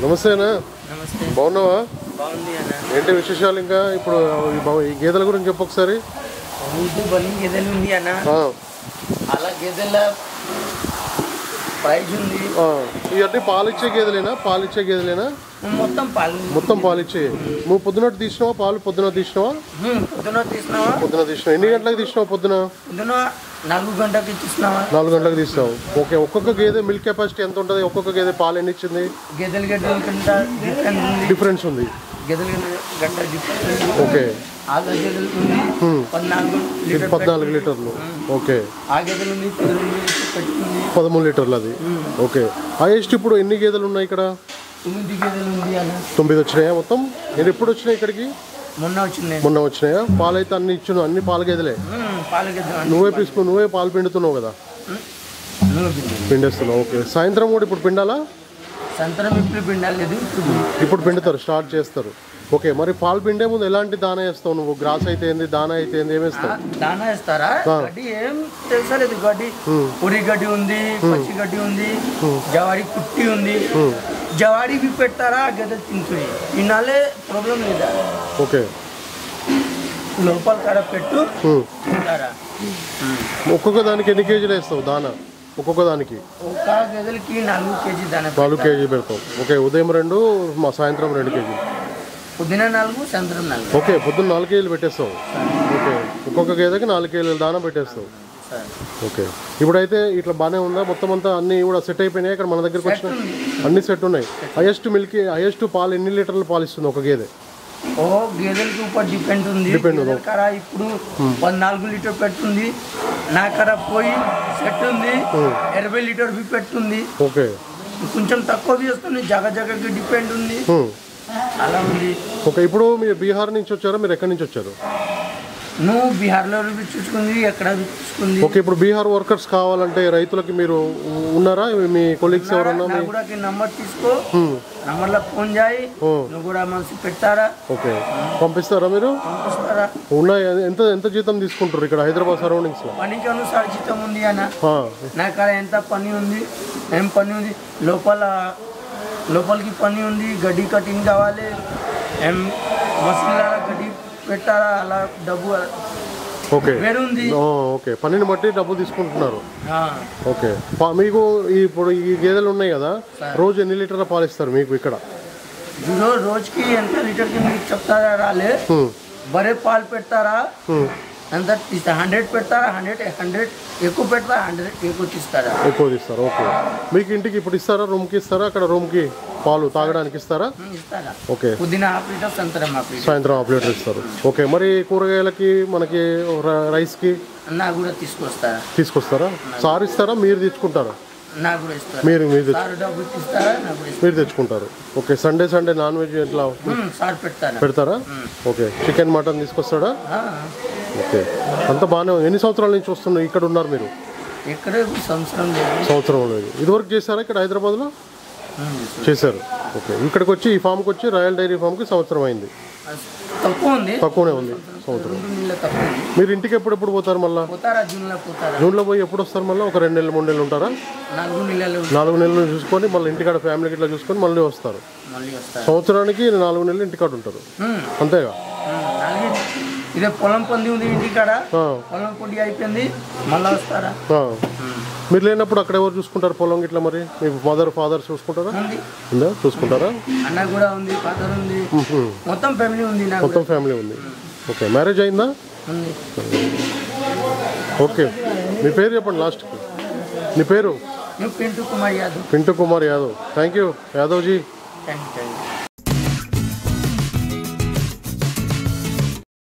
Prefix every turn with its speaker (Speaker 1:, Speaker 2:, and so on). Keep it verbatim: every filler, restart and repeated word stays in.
Speaker 1: నమస్తేనా.
Speaker 2: నమస్తే.
Speaker 1: బాగున్నావా?
Speaker 2: బాగుంది అన్న.
Speaker 1: ఏంటి విశేషాలు? ఇంకా ఇప్పుడు ఈ గేదెల గురించి చెప్పు ఒకసారి.
Speaker 2: బలి గేదెలు ఉంది అన్న. అలా గేదెల ప్రైజ్ ఉంది.
Speaker 1: ఇవన్నీ పాలిచ్చే గేదెలేనా? పాలిచ్చే గేదెలేనా?
Speaker 2: మొత్తం పాలు
Speaker 1: మొత్తం పాలిచ్చే. నువ్వు పొద్దున తీసినావా పాలు? పొద్దున తీసినావా?
Speaker 2: పొద్దున తీసినావా?
Speaker 1: పొద్దున తీసినావు. ఎన్ని గంటలకు తీసినావు? పొద్దున
Speaker 2: పొద్దున నాలుగు గంటలకు తీసినావా?
Speaker 1: నాలుగు గంటలకు తీసినావు. ఓకే. ఒక్కొక్క గేదె మిల్క్ కెపాసిటీ ఎంత ఉంటుంది? ఒక్కొక్క గేదె పాలు ఎన్ని ఇచ్చింది?
Speaker 2: గేదెలు గడ్డల కంటే
Speaker 1: డిఫరెన్స్ ఉంది.
Speaker 2: గేదెల గంట డిఫరెన్స్.
Speaker 1: ఓకే.
Speaker 2: ఆ గేదెలు ఉంది పద్నాలుగు లీటర్
Speaker 1: పద్నాలుగు లీటర్లు. ఓకే.
Speaker 2: ఆ గేదెలు ఉంది పెట్టుకుంది
Speaker 1: పదమూడు లీటర్లు అది. ఓకే. హైయెస్ట్ ఇప్పుడు ఎన్ని గేదెలు ఉన్నాయి ఇక్కడ?
Speaker 2: తొమ్మిది గేదెలు ఉంది అన్న.
Speaker 1: తొమ్మిది వచ్చినాయా మొత్తం? నేను ఎప్పుడు వచ్చినాయి ఇక్కడికి?
Speaker 2: మొన్న వచ్చినాయి.
Speaker 1: మొన్న వచ్చినాయా? పాలు అయితే అన్ని ఇచ్చిన అన్ని పాల గేదెలే.
Speaker 2: పాల గేదెలు
Speaker 1: నువ్వే తీసుకుని నువ్వే పాలు పిండుతున్నావు కదా? పిండేస్తున్నావు. ఓకే. సాయంత్రం కూడా ఇప్పుడు పిండాలా?
Speaker 2: సాయంత్రం ఇప్పుడు పిండాలేదు.
Speaker 1: ఇప్పుడు పిండుతారు, స్టార్ట్ చేస్తారు. ఓకే. మరి పాలు పిండే ముందు ఎలాంటి దానా వేస్తావు నువ్వు? గ్రాస్ అయితే ఏంది, దానా అయితే ఏంది, ఏమేస్తావు?
Speaker 2: దానా వేస్తారా? గడ్డి ఏం తెలుసా లేదు. గడ్డి పొడి గడ్డి ఉంది, పచ్చి గడ్డి ఉంది, జవాడి కుట్టి ఉంది. జవాడి బి పెడతారా? గడ్డ తింటుంది. తినాలే, ప్రాబ్లం లేదా?
Speaker 1: ఓకే.
Speaker 2: లోపల కాడ పెట్టు తింటారా?
Speaker 1: ఒక్కొక్క దానికి ఎన్ని కేజీలు వేస్తావు దానా? ఒక్కొక్క దానికి
Speaker 2: ఒక గేదెలకి నాలుగు కేజీ దానా.
Speaker 1: నాలుగు కేజీ పెడతావు. ఓకే. ఉదయం రెండు, మా సాయంత్రం రెండు కేజీలు.
Speaker 2: పొద్దున నాలుగు, సాయంత్రం నాలుగు.
Speaker 1: ఓకే. పొద్దున్న నాలుగు కేజీలు పెట్టేస్తావు. ఓకే. ఒక్కొక్క గేదెకి నాలుగు కేజీలు దానా పెట్టేస్తావు. ఓకే. ఇప్పుడైతే ఇట్లా బాగానే ఉందా? మొత్తం అంతా అన్ని కూడా సెట్ అయిపోయినాయి ఇక్కడ మన దగ్గరకు వచ్చిన అన్ని సెట్ ఉన్నాయి. హైయెస్ట్ మిల్క్ హైయెస్ట్ పాలు ఎన్ని లీటర్లు పాలు ఇస్తుంది ఒక గేదె?
Speaker 2: ఓ గేదెలకి ఉపర్ డిపెండ్ ఉంది.
Speaker 1: డిపెండ్ ఉంది.
Speaker 2: ఇప్పుడు పద్నాలుగు లీటర్ పెడుతుంది. నా కడ పోయి సెట్ ఉంది ఇరవై లీటర్ బి పెడుతుంది.
Speaker 1: ఓకే.
Speaker 2: కొంచెం తక్కువ చేస్తుంది. జగ జగకి డిపెండ్ ఉంది. అలా ఉంది.
Speaker 1: ఓకే. ఇప్పుడు మీరు బీహార్ నుంచి వచ్చారా? మీరు ఎక్కడి నుంచి వచ్చారు?
Speaker 2: నువ్వు బీహార్లో చూసుకుంది, ఎక్కడ చూసుకుంది.
Speaker 1: ఓకే. ఇప్పుడు బీహార్ వర్కర్స్ కావాలంటే రైతులకి మీరు ఉన్నారా? మీ కొలీగ్స్ ఎవరన్నా?
Speaker 2: నంబర్ తీసుకో, నంబర్లో ఫోన్ చేయి. నువ్వు కూడా మనసు పెట్టారా?
Speaker 1: ఓకే. పంపిస్తారా మీరు?
Speaker 2: పంపిస్తారా?
Speaker 1: ఉన్నాయి. ఎంత ఎంత జీతం తీసుకుంటారు ఇక్కడ హైదరాబాద్ సరౌండింగ్స్ లో?
Speaker 2: పనికి అనుసార జీతం ఉంది అన్న. నా కాడ ఎంత పని ఉంది, ఏం పని ఉంది, లోపల లోపలికి పని ఉంది. గడ్డి కటింగ్ కావాలి, ఏం మసీలా గడ్డి పెట్టారా, అలా డబ్బు
Speaker 1: ఓకే
Speaker 2: వేరుంది.
Speaker 1: ఓకే. పనిని బట్టి డబ్బు తీసుకుంటున్నారు. ఓకే. మీకు ఇప్పుడు ఈ గేదెలు ఉన్నాయి కదా, రోజు ఎన్ని లీటర్ల పాలు ఇస్తారు మీకు ఇక్కడ?
Speaker 2: రోజుకి ఎంత లీటర్కి మీకు చెప్తారా? రాలే బరే పాలు పెడతారా? ఎంత తీస్తా? హండ్రెడ్ పెడతారా? హండ్రెడ్ హండ్రెడ్ ఎక్కువ పెడతారా? హండ్రెడ్ ఎక్కువ తీస్తారా?
Speaker 1: ఎక్కువ తీస్తారు. ఓకే. మీకు ఇంటికి ఇప్పుడు ఇస్తారా? రూమ్కి ఇస్తారా? అక్కడ రూమ్కి పాలు తాగడానికి ఇస్తారా?
Speaker 2: ఇస్తారా.
Speaker 1: ఓకే.
Speaker 2: పొద్దున హాఫ్ లీటర్, సాయంత్రం హాఫ్ లీటర్.
Speaker 1: సాయంత్రం హాఫ్ లీటర్ ఇస్తారు. ఓకే. మరి కూరగాయలకి మనకి రైస్కి
Speaker 2: నా కూడా తీసుకొస్తారా?
Speaker 1: తీసుకొస్తారా? సార్ ఇస్తారా? మీరు తెచ్చుకుంటారా?
Speaker 2: నాకు కూడా ఇస్తారా?
Speaker 1: మీరు మీరు
Speaker 2: మీరు
Speaker 1: తెచ్చుకుంటారు. Okay. Sunday Sunday non veg ఎట్లా
Speaker 2: సార్ పెడతారా?
Speaker 1: పెడతారా? ఓకే. చికెన్ మటన్ తీసుకొస్తాడా? ఓకే. అంత బాగానే ఉంది. ఎన్ని సంవత్సరాల నుంచి వస్తున్నారు ఇక్కడ ఉన్నారు మీరు?
Speaker 2: ఇక్కడ సంవత్సరం లేదు.
Speaker 1: సంవత్సరం లేదు. ఇదివరకు చేశారా ఇక్కడ హైదరాబాద్లో? చేశారు. ఓకే. ఇక్కడికి వచ్చి ఈ ఫామ్కి వచ్చి రాయల్ డైరీ ఫామ్కి సంవత్సరం అయింది.
Speaker 2: తక్కువ ఉంది,
Speaker 1: తక్కువనే ఉంది సంవత్సరం. మీరు ఇంటికి ఎప్పుడెప్పుడు పోతారు మళ్ళీ? జూన్లో పోయి ఎప్పుడు వస్తారు మళ్ళీ? ఒక రెండు నెలలు మూడు నెలలు ఉంటారా? నాలుగు నెలలు చూసుకొని మళ్ళీ ఇంటికాడ ఫ్యామిలీకి ఇట్లా చూసుకొని మళ్ళీ వస్తారు. సంవత్సరానికి నాలుగు నెలలు ఇంటికాడ ఉంటారు అంతేగా?
Speaker 2: ఇదే పొలం పొంది ఉంది ఇంటికాడ. పొలం పొండి అయిపోయింది, మళ్ళీ వస్తారా?
Speaker 1: మీరు లేనప్పుడు అక్కడ ఎవరు చూసుకుంటారు పొలం గిట్లా? మరి మీ మదర్ ఫాదర్ చూసుకుంటారా? ఉందా? చూసుకుంటారా?
Speaker 2: అన్న కూడా ఉంది, ఫాదర్ ఉంది, మొత్తం ఫ్యామిలీ ఉంది.
Speaker 1: మొత్తం ఫ్యామిలీ ఉంది. ఓకే. మ్యారేజ్ అయిందా? ఓకే. మీ పేరు చెప్పండి లాస్ట్కి. నీ పేరు?
Speaker 2: Pintu Kumar Yadav.
Speaker 1: Pintu Kumar Yadav. Thank you Yadav ji.
Speaker 2: Thank you.